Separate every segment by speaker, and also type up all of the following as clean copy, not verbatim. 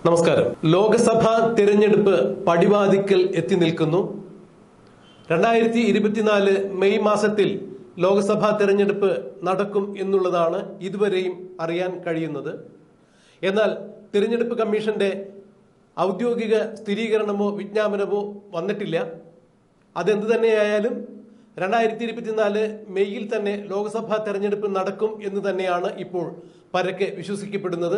Speaker 1: നമസ്കാരം. ലോക്സഭാ തിരഞ്ഞെടുപ്പ് പടിവാതിക്കൽ എത്തി നിൽക്കുന്നു. 2024 മെയ് മാസത്തിൽ ലോക്സഭാ തിരഞ്ഞെടുപ്പ് നടക്കും എന്നുള്ളതാണ് ഇതുവരെയും അറിയാൻ കഴിയുന്നത്. എന്നാൽ തിരഞ്ഞെടുപ്പ് കമ്മീഷന്റെ ഔദ്യോഗിക സ്ഥിരീകരണമോ വിജ്ഞാപനമോ വന്നിട്ടില്ല. അതെന്ത് തന്നെയായാലും 2024 മെയ്യിൽ തന്നെ ലോക്സഭാ തെരഞ്ഞെടുപ്പ് നടക്കും എന്ന് തന്നെയാണ് ഇപ്പോൾ പരക്കെ വിശ്വസിക്കപ്പെടുന്നത്.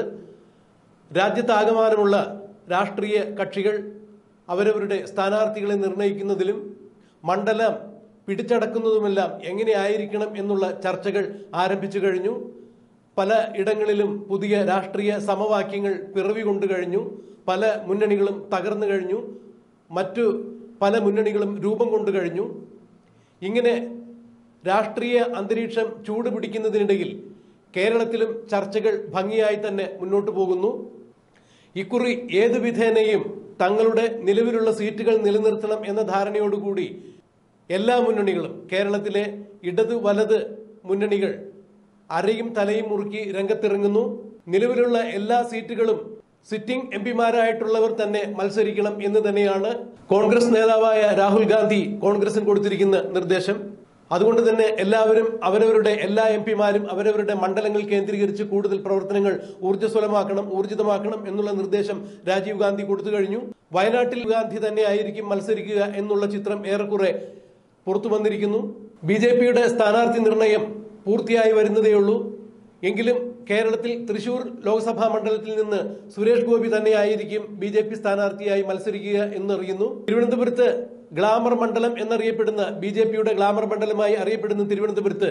Speaker 1: രാജ്യത്താകമാനമുള്ള രാഷ്ട്രീയ കക്ഷികൾ അവരവരുടെ സ്ഥാനാർത്ഥികളെ നിർണയിക്കുന്നതിലും മണ്ഡലം പിടിച്ചടക്കുന്നതുമെല്ലാം എങ്ങനെയായിരിക്കണം എന്നുള്ള ചർച്ചകൾ ആരംഭിച്ചു കഴിഞ്ഞു. പല ഇടങ്ങളിലും പുതിയ രാഷ്ട്രീയ സമവാക്യങ്ങൾ പിറവികൊണ്ടു കഴിഞ്ഞു. പല മുന്നണികളും തകർന്നു കഴിഞ്ഞു. മറ്റു പല മുന്നണികളും രൂപം കൊണ്ടു കഴിഞ്ഞു. ഇങ്ങനെ രാഷ്ട്രീയ അന്തരീക്ഷം ചൂടുപിടിക്കുന്നതിനിടയിൽ കേരളത്തിലും ചർച്ചകൾ ഭംഗിയായി തന്നെ മുന്നോട്ടു പോകുന്നു. ഇക്കുറി ഏതു വിധേനയും തങ്ങളുടെ നിലവിലുള്ള സീറ്റുകൾ നിലനിർത്തണം എന്ന ധാരണയോടുകൂടി എല്ലാ മുന്നണികളും, കേരളത്തിലെ ഇടത് വലത് മുന്നണികൾ അരയും തലയും മുറുക്കി രംഗത്തിറങ്ങുന്നു. നിലവിലുള്ള എല്ലാ സീറ്റുകളും സിറ്റിംഗ് എംപിമാരായിട്ടുള്ളവർ തന്നെ മത്സരിക്കണം എന്ന് തന്നെയാണ് കോൺഗ്രസ് നേതാവായ രാഹുൽ ഗാന്ധി കോൺഗ്രസിന് കൊടുത്തിരിക്കുന്ന നിർദ്ദേശം. അതുകൊണ്ട് തന്നെ എല്ലാവരും അവരവരുടെ എല്ലാ എംപിമാരും അവരവരുടെ മണ്ഡലങ്ങൾ കേന്ദ്രീകരിച്ച് കൂടുതൽ പ്രവർത്തനങ്ങൾ ഊർജിതമാക്കണം എന്നുള്ള നിർദ്ദേശം രാജീവ് ഗാന്ധി കൊടുത്തു കഴിഞ്ഞു. വയനാട്ടിൽ ഗാന്ധി തന്നെ ആയിരിക്കും മത്സരിക്കുക എന്നുള്ള ചിത്രം ഏറെക്കുറെ പുറത്തു വന്നിരിക്കുന്നു. BJPയുടെ സ്ഥാനാർത്ഥി നിർണയം പൂർത്തിയായി വരുന്നതേയുള്ളൂ. എങ്കിലും കേരളത്തിൽ തൃശൂർ ലോക്സഭാ മണ്ഡലത്തിൽ നിന്ന് സുരേഷ് ഗോപി തന്നെയായിരിക്കും BJP സ്ഥാനാർത്ഥിയായി മത്സരിക്കുക എന്നറിയുന്നു. തിരുവനന്തപുരത്ത് ഗ്ലാമർ മണ്ഡലം എന്നറിയപ്പെടുന്ന BJPയുടെ ഗ്ലാമർ മണ്ഡലമായി അറിയപ്പെടുന്ന തിരുവനന്തപുരത്ത്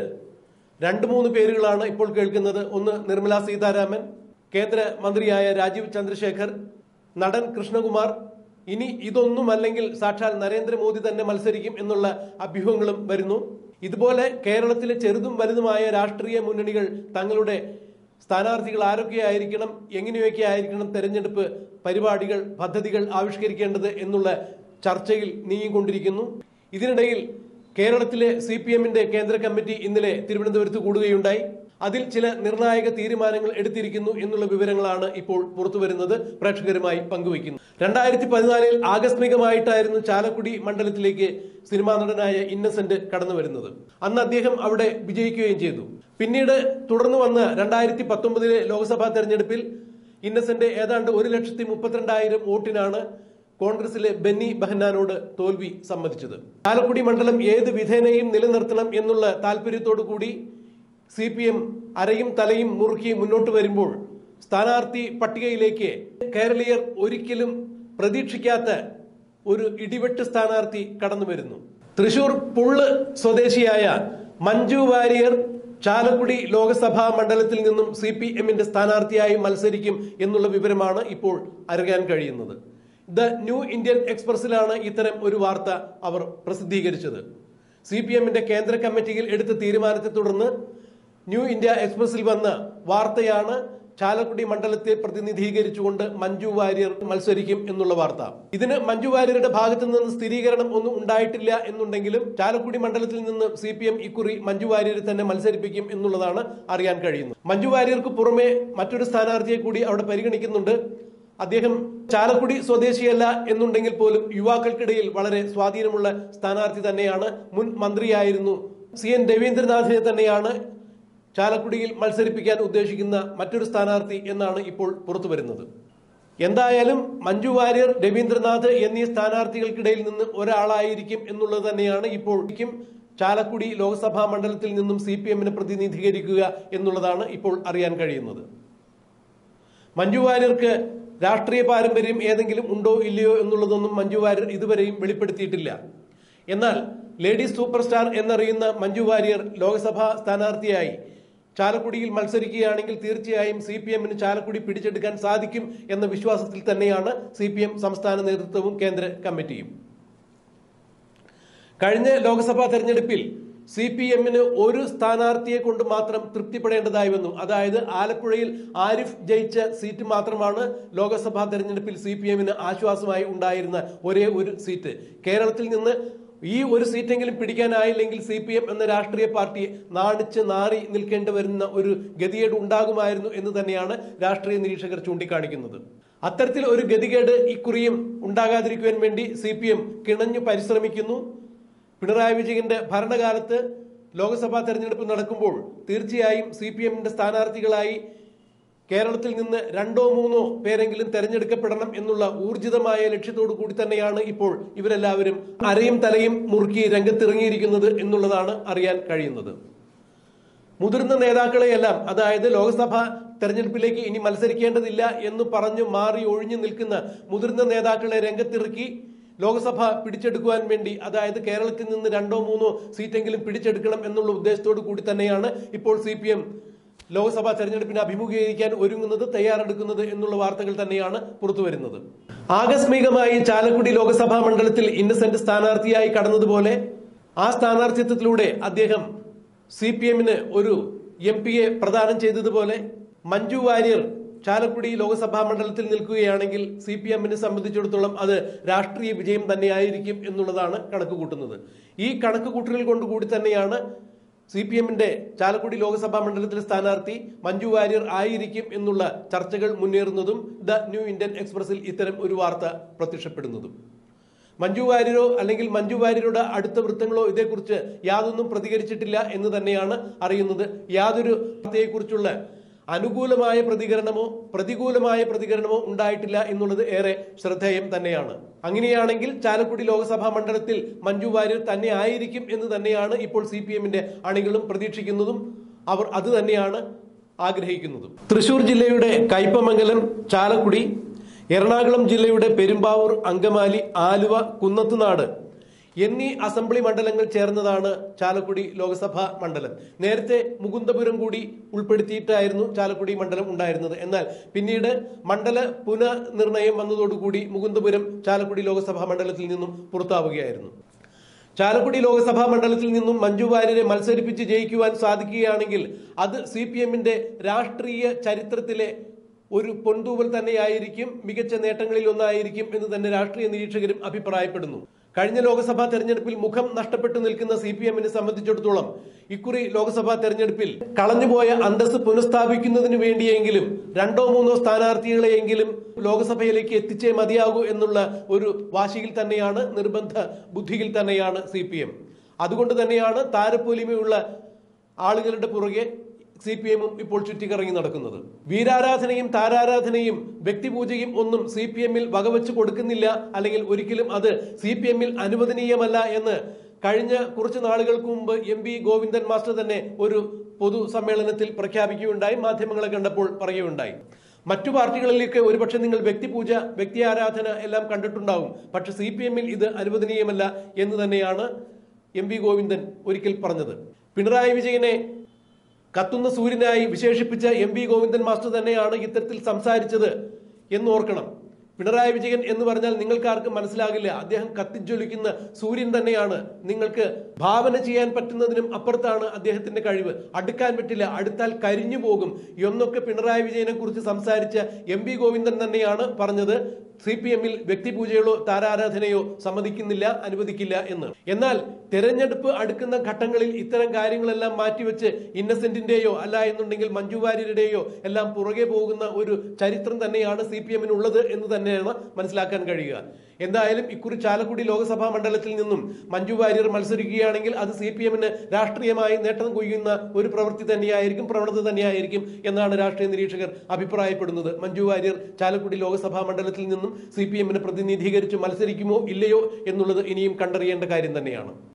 Speaker 1: 2-3 പേരുകളാണ് ഇപ്പോൾ കേൾക്കുന്നത്. ഒന്ന് നിർമ്മല സീതാരാമൻ, കേന്ദ്ര മന്ത്രിയായ രാജീവ് ചന്ദ്രശേഖർ, നടൻ കൃഷ്ണകുമാർ. ഇനി ഇതൊന്നും അല്ലെങ്കിൽ സാക്ഷാൽ നരേന്ദ്രമോദി തന്നെ മത്സരിക്കും എന്നുള്ള അഭ്യൂഹങ്ങളും വരുന്നു. ഇതുപോലെ കേരളത്തിലെ ചെറുതും വലുതുമായ രാഷ്ട്രീയ മുന്നണികൾ തങ്ങളുടെ സ്ഥാനാർത്ഥികൾ ആരൊക്കെയായിരിക്കണം, എങ്ങനെയൊക്കെ ആയിരിക്കണം തെരഞ്ഞെടുപ്പ് പരിപാടികൾ, പദ്ധതികൾ ആവിഷ്കരിക്കേണ്ടത് എന്നുള്ള ചർച്ചയിൽ നീങ്ങിക്കൊണ്ടിരിക്കുന്നു. ഇതിനിടയിൽ കേരളത്തിലെ CPMന്റെ കേന്ദ്ര കമ്മിറ്റി ഇന്നലെ തിരുവനന്തപുരത്ത് കൂടുകയുണ്ടായി. അതിൽ ചില നിർണായക തീരുമാനങ്ങൾ എടുത്തിരിക്കുന്നു എന്നുള്ള വിവരങ്ങളാണ് ഇപ്പോൾ പുറത്തുവരുന്നത്, പ്രേക്ഷകരുമായി പങ്കുവയ്ക്കുന്നു. 2014 ആകസ്മികമായിട്ടായിരുന്നു ചാലക്കുടി മണ്ഡലത്തിലേക്ക് സിനിമാ നടനായ ഇന്നസെന്റ് കടന്നു വരുന്നത്. അന്ന് അദ്ദേഹം അവിടെ വിജയിക്കുകയും ചെയ്തു. പിന്നീട് തുടർന്നു വന്ന 2019 ലോക്സഭാ തെരഞ്ഞെടുപ്പിൽ ഇന്നസെന്റ് ഏതാണ്ട് 1,32,000 വോട്ടിനാണ് കോൺഗ്രസിലെ ബെന്നി ബെഹന്നാനോട് തോൽവി സമ്മതിച്ചത്. ചാലക്കുടി മണ്ഡലം ഏത് വിധേനയും നിലനിർത്തണം എന്നുള്ള താല്പര്യത്തോടു കൂടി CPM അരയും തലയും മുറുക്കി മുന്നോട്ട് വരുമ്പോൾ സ്ഥാനാർത്ഥി പട്ടികയിലേക്ക് കേരളീയർ ഒരിക്കലും പ്രതീക്ഷിക്കാത്ത ഒരു ഇടിവെട്ട് സ്ഥാനാർത്ഥി കടന്നു വരുന്നു. തൃശൂർ പുള്ള് സ്വദേശിയായ മഞ്ജു വാര്യർ ചാലക്കുടി ലോക്സഭാ മണ്ഡലത്തിൽ നിന്നും CPMന്റെ സ്ഥാനാർത്ഥിയായി മത്സരിക്കും എന്നുള്ള വിവരമാണ് ഇപ്പോൾ അറിയാൻ കഴിയുന്നത്. ദ ന്യൂ ഇന്ത്യൻ എക്സ്പ്രസിലാണ് ഇത്തരം ഒരു വാർത്ത അവർ പ്രസിദ്ധീകരിച്ചത്. CPMന്റെ കേന്ദ്ര കമ്മിറ്റിയിൽ എടുത്ത തീരുമാനത്തെ തുടർന്ന് ന്യൂ ഇന്ത്യ എക്സ്പ്രസിൽ വന്ന വാർത്തയാണ് ചാലക്കുടി മണ്ഡലത്തെ പ്രതിനിധീകരിച്ചുകൊണ്ട് മഞ്ജു വാര്യർ മത്സരിക്കും എന്നുള്ള വാർത്ത. ഇതിന് മഞ്ജു വാര്യരുടെ ഭാഗത്തു നിന്ന് സ്ഥിരീകരണം ഒന്നും ഉണ്ടായിട്ടില്ല എന്നുണ്ടെങ്കിലും ചാലക്കുടി മണ്ഡലത്തിൽ നിന്ന് CPM ഇക്കുറി മഞ്ജു വാര്യരെ തന്നെ മത്സരിപ്പിക്കും എന്നുള്ളതാണ് അറിയാൻ കഴിയുന്നത്. മഞ്ജു വാര്യർക്ക് പുറമെ മറ്റൊരു സ്ഥാനാർത്ഥിയെ കൂടി അവിടെ പരിഗണിക്കുന്നുണ്ട്. അദ്ദേഹം ചാലക്കുടി സ്വദേശിയല്ല എന്നുണ്ടെങ്കിൽ പോലും യുവാക്കൾക്കിടയിൽ വളരെ സ്വാധീനമുള്ള സ്ഥാനാർത്ഥി തന്നെയാണ്. മുൻ മന്ത്രിയായിരുന്നു CN രവീന്ദ്രനാഥിനെ തന്നെയാണ് ചാലക്കുടിയിൽ മത്സരിപ്പിക്കാൻ ഉദ്ദേശിക്കുന്ന മറ്റൊരു സ്ഥാനാർത്ഥി എന്നാണ് ഇപ്പോൾ പുറത്തു വരുന്നത്. എന്തായാലും മഞ്ജു വാര്യർ, രവീന്ദ്രനാഥ് എന്നീ സ്ഥാനാർത്ഥികൾക്കിടയിൽ നിന്ന് ഒരാളായിരിക്കും എന്നുള്ളത് തന്നെയാണ് ഇപ്പോൾ ചാലക്കുടി ലോക്സഭാ മണ്ഡലത്തിൽ നിന്നും CPMനെ പ്രതിനിധീകരിക്കുക എന്നുള്ളതാണ് ഇപ്പോൾ അറിയാൻ കഴിയുന്നത്. മഞ്ജു വാര്യർക്ക് രാഷ്ട്രീയ പാരമ്പര്യം ഏതെങ്കിലും ഉണ്ടോ ഇല്ലയോ എന്നുള്ളതൊന്നും മഞ്ജു വാര്യർ ഇതുവരെയും വെളിപ്പെടുത്തിയിട്ടില്ല. എന്നാൽ ലേഡീസ് സൂപ്പർ സ്റ്റാർ എന്നറിയുന്ന മഞ്ജു വാര്യർ ലോക്സഭാ സ്ഥാനാർത്ഥിയായി ചാലക്കുടിയിൽ മത്സരിക്കുകയാണെങ്കിൽ തീർച്ചയായും CPMന് ചാലക്കുടി പിടിച്ചെടുക്കാൻ സാധിക്കും എന്ന വിശ്വാസത്തിൽ തന്നെയാണ് CPM സംസ്ഥാന നേതൃത്വവും കേന്ദ്ര കമ്മിറ്റിയും. കഴിഞ്ഞ ലോക്സഭാ തെരഞ്ഞെടുപ്പിൽ CPMന് ഒരു സ്ഥാനാർത്ഥിയെ കൊണ്ട് മാത്രം തൃപ്തിപ്പെടേണ്ടതായി വന്നു. അതായത് ആലപ്പുഴയിൽ ആരിഫ് ജയിച്ച സീറ്റ് മാത്രമാണ് ലോക്സഭാ തെരഞ്ഞെടുപ്പിൽ CPMന് ആശ്വാസമായി ഉണ്ടായിരുന്ന ഒരേ ഒരു സീറ്റ്. കേരളത്തിൽ നിന്ന് ഈ ഒരു സീറ്റെങ്കിലും പിടിക്കാനായില്ലെങ്കിൽ CPM എന്ന രാഷ്ട്രീയ പാർട്ടിയെ നാണിച്ച് നാറി നിൽക്കേണ്ടി വരുന്ന ഒരു ഗതികേട് ഉണ്ടാകുമായിരുന്നു എന്ന് തന്നെയാണ് രാഷ്ട്രീയ നിരീക്ഷകർ ചൂണ്ടിക്കാണിക്കുന്നത്. അത്തരത്തിൽ ഒരു ഗതികേട് ഇക്കുറിയും ഉണ്ടാകാതിരിക്കുവാൻ വേണ്ടി CPM കിണഞ്ഞു പരിശ്രമിക്കുന്നു. പിണറായി വിജയന്റെ ഭരണകാലത്ത് ലോക്സഭാ തെരഞ്ഞെടുപ്പ് നടക്കുമ്പോൾ തീർച്ചയായും CPMന്റെ സ്ഥാനാർത്ഥികളായി കേരളത്തിൽ നിന്ന് 2-3 പേരെങ്കിലും തെരഞ്ഞെടുക്കപ്പെടണം എന്നുള്ള ഊർജിതമായ ലക്ഷ്യത്തോടു കൂടി തന്നെയാണ് ഇപ്പോൾ ഇവരെല്ലാവരും അരയും തലയും മുറുക്കി രംഗത്തിറങ്ങിയിരിക്കുന്നത് എന്നുള്ളതാണ് അറിയാൻ കഴിയുന്നത്. മുതിർന്ന നേതാക്കളെയെല്ലാം, അതായത് ലോക്സഭാ തെരഞ്ഞെടുപ്പിലേക്ക് ഇനി മത്സരിക്കേണ്ടതില്ല എന്ന് പറഞ്ഞു മാറി ഒഴിഞ്ഞു നിൽക്കുന്ന മുതിർന്ന നേതാക്കളെ രംഗത്തിറക്കി ലോക്സഭ പിടിച്ചെടുക്കുവാൻ വേണ്ടി, അതായത് കേരളത്തിൽ നിന്ന് 2-3 സീറ്റെങ്കിലും പിടിച്ചെടുക്കണം എന്നുള്ള ഉദ്ദേശത്തോടു കൂടി തന്നെയാണ് ഇപ്പോൾ CPM ലോക്സഭാ തെരഞ്ഞെടുപ്പിനെ അഭിമുഖീകരിക്കാൻ ഒരുങ്ങുന്നത്, തയ്യാറെടുക്കുന്നത് എന്നുള്ള വാർത്തകൾ തന്നെയാണ് പുറത്തുവരുന്നത്. ആകസ്മികമായി ചാലക്കുടി ലോക്സഭാ മണ്ഡലത്തിൽ ഇന്നസെന്റ് സ്ഥാനാർത്ഥിയായി കടന്നതുപോലെ ആ സ്ഥാനാർത്ഥിത്വത്തിലൂടെ അദ്ദേഹം CPMന് ഒരു MP-യെ പ്രദാനം ചെയ്തതുപോലെ മഞ്ജു വാര്യർ ചാലക്കുടി ലോക്സഭാ മണ്ഡലത്തിൽ നിൽക്കുകയാണെങ്കിൽ CPMനെ സംബന്ധിച്ചിടത്തോളം അത് രാഷ്ട്രീയ വിജയം തന്നെയായിരിക്കും എന്നുള്ളതാണ് കണക്കുകൂട്ടുന്നത്. ഈ കണക്കുകൂട്ടലുകൾ കൊണ്ടുകൂടി തന്നെയാണ് CPMന്റെ ചാലക്കുടി ലോക്സഭാ മണ്ഡലത്തിലെ സ്ഥാനാർത്ഥി മഞ്ജു വാര്യർ ആയിരിക്കും എന്നുള്ള ചർച്ചകൾ മുന്നേറുന്നതും ദ ന്യൂ ഇന്ത്യൻ എക്സ്പ്രസിൽ ഇത്തരം ഒരു വാർത്ത പ്രത്യക്ഷപ്പെടുന്നതും. മഞ്ജു വാര്യരോ അല്ലെങ്കിൽ മഞ്ജു വാര്യരുടെ അടുത്ത വൃത്തങ്ങളോ ഇതേക്കുറിച്ച് യാതൊന്നും പ്രതികരിച്ചിട്ടില്ല എന്ന് തന്നെയാണ് അറിയുന്നത്. യാതൊരു വാർത്തയെക്കുറിച്ചുള്ള അനുകൂലമായ പ്രതികരണമോ പ്രതികൂലമായ പ്രതികരണമോ ഉണ്ടായിട്ടില്ല എന്നുള്ളത് ഏറെ ശ്രദ്ധേയം തന്നെയാണ്. അങ്ങനെയാണെങ്കിൽ ചാലക്കുടി ലോക്സഭാ മണ്ഡലത്തിൽ മഞ്ജു വാര്യർ തന്നെ ആയിരിക്കും എന്ന് തന്നെയാണ് ഇപ്പോൾ CPMന്റെ അണികളും പ്രതീക്ഷിക്കുന്നതും അവർ അത് തന്നെയാണ് ആഗ്രഹിക്കുന്നതും. തൃശൂർ ജില്ലയുടെ കയ്പമംഗലം, ചാലക്കുടി, എറണാകുളം ജില്ലയുടെ പെരുമ്പാവൂർ, അങ്കമാലി, ആലുവ, കുന്നത്തുനാട് എന്നീ അസംബ്ലി മണ്ഡലങ്ങൾ ചേർന്നതാണ് ചാലക്കുടി ലോക്സഭാ മണ്ഡലം. നേരത്തെ മുകുന്ദപുരം കൂടി ഉൾപ്പെടുത്തിയിട്ടായിരുന്നു ചാലക്കുടി മണ്ഡലം ഉണ്ടായിരുന്നത്. എന്നാൽ പിന്നീട് മണ്ഡല പുനർനിർണയം വന്നതോടുകൂടി മുകുന്ദപുരം ചാലക്കുടി ലോക്സഭാ മണ്ഡലത്തിൽ നിന്നും പുറത്താവുകയായിരുന്നു. ചാലക്കുടി ലോക്സഭാ മണ്ഡലത്തിൽ നിന്നും മഞ്ജു വാര്യരെ മത്സരിപ്പിച്ച് ജയിക്കുവാൻ സാധിക്കുകയാണെങ്കിൽ അത് CPMന്റെ രാഷ്ട്രീയ ചരിത്രത്തിലെ ഒരു പൊൻതൂവൽ തന്നെയായിരിക്കും, മികച്ച നേട്ടങ്ങളിൽ ഒന്നായിരിക്കും എന്ന് തന്നെ രാഷ്ട്രീയ നിരീക്ഷകരും അഭിപ്രായപ്പെടുന്നു. കഴിഞ്ഞ ലോക്സഭാ തെരഞ്ഞെടുപ്പിൽ മുഖം നഷ്ടപ്പെട്ടു നിൽക്കുന്ന CPMനെ സംബന്ധിച്ചിടത്തോളം ഇക്കുറി ലോക്സഭാ തെരഞ്ഞെടുപ്പിൽ കളഞ്ഞുപോയ അന്തസ്സ് പുനഃസ്ഥാപിക്കുന്നതിന് വേണ്ടിയെങ്കിലും 2-3 സ്ഥാനാർത്ഥികളെയെങ്കിലും ലോക്സഭയിലേക്ക് എത്തിച്ചേ മതിയാകൂ എന്നുള്ള ഒരു വാശിയിൽ തന്നെയാണ്, നിർബന്ധ ബുദ്ധിയിൽ തന്നെയാണ് CPM. അതുകൊണ്ട് തന്നെയാണ് താരപ്പൊലിമയുള്ള ആളുകളുടെ പുറകെ CPMും ഇപ്പോൾ ചുറ്റിക്കറങ്ങി നടക്കുന്നത്. വീരാരാധനയും താരാരാധനയും വ്യക്തിപൂജയും ഒന്നും CPMൽ വകവെച്ച് കൊടുക്കുന്നില്ല, അല്ലെങ്കിൽ ഒരിക്കലും അത് CPMൽ അനുവദനീയമല്ല എന്ന് കഴിഞ്ഞ കുറച്ച് നാളുകൾക്ക് മുമ്പ് MP ഗോവിന്ദൻ മാസ്റ്റർ തന്നെ ഒരു പൊതു സമ്മേളനത്തിൽ പ്രഖ്യാപിക്കുകയുണ്ടായി, മാധ്യമങ്ങളെ കണ്ടപ്പോൾ പറയുകയുണ്ടായി. മറ്റു പാർട്ടികളിലേക്ക് ഒരുപക്ഷെ നിങ്ങൾ വ്യക്തിപൂജ, വ്യക്തി ആരാധന എല്ലാം കണ്ടിട്ടുണ്ടാവും, പക്ഷെ CPMൽ ഇത് അനുവദനീയമല്ല എന്ന് തന്നെയാണ് MP ഗോവിന്ദൻ ഒരിക്കൽ പറഞ്ഞത്. പിണറായി വിജയനെ കത്തുന്ന സൂര്യനായി വിശേഷിപ്പിച്ച MP ഗോവിന്ദൻ മാസ്റ്റർ തന്നെയാണ് ഇത്തരത്തിൽ സംസാരിച്ചത് എന്നോർക്കണം. പിണറായി വിജയൻ എന്ന് പറഞ്ഞാൽ നിങ്ങൾക്കാർക്കും മനസ്സിലാകില്ല, അദ്ദേഹം കത്തിജ്വലിക്കുന്ന സൂര്യൻ തന്നെയാണ്. നിങ്ങൾക്ക് ഭാവന ചെയ്യാൻ പറ്റുന്നതിനും അപ്പുറത്താണ് അദ്ദേഹത്തിന്റെ കഴിവ്. അടുക്കാൻ പറ്റില്ല, അടുത്താൽ കരിഞ്ഞു പോകും എന്നൊക്കെ പിണറായി വിജയനെ കുറിച്ച് സംസാരിച്ച MP ഗോവിന്ദൻ തന്നെയാണ് പറഞ്ഞത് CPMൽ വ്യക്തിപൂജകളോ താരാരാധനയോ സമ്മതിക്കുന്നില്ല, അനുവദിക്കില്ല എന്ന്. എന്നാൽ തെരഞ്ഞെടുപ്പ് അടുക്കുന്ന ഘട്ടങ്ങളിൽ ഇത്തരം കാര്യങ്ങളെല്ലാം മാറ്റിവെച്ച് ഇന്നസെന്റിന്റെയോ അല്ല എന്നുണ്ടെങ്കിൽ മഞ്ജു വാര്യരുടെയോ എല്ലാം പുറകെ പോകുന്ന ഒരു ചരിത്രം തന്നെയാണ് CPMനുള്ളത് എന്ന് തന്നെയാണ് മനസ്സിലാക്കാൻ കഴിയുക. എന്തായാലും ഇക്കുറി ചാലക്കുടി ലോക്സഭാ മണ്ഡലത്തിൽ നിന്നും മഞ്ജു വാര്യർ മത്സരിക്കുകയാണെങ്കിൽ അത് CPMന് രാഷ്ട്രീയമായി നേട്ടം കൊയ്യുന്ന ഒരു പ്രവൃത്തി തന്നെയായിരിക്കും, പ്രവണത തന്നെയായിരിക്കും എന്നാണ് രാഷ്ട്രീയ നിരീക്ഷകർ അഭിപ്രായപ്പെടുന്നത്. മഞ്ജു വാര്യർ ചാലക്കുടി ലോക്സഭാ മണ്ഡലത്തിൽ നിന്നും CPMനെ പ്രതിനിധീകരിച്ച് മത്സരിക്കുമോ ഇല്ലയോ എന്നുള്ളത് ഇനിയും കണ്ടറിയേണ്ട കാര്യം തന്നെയാണ്.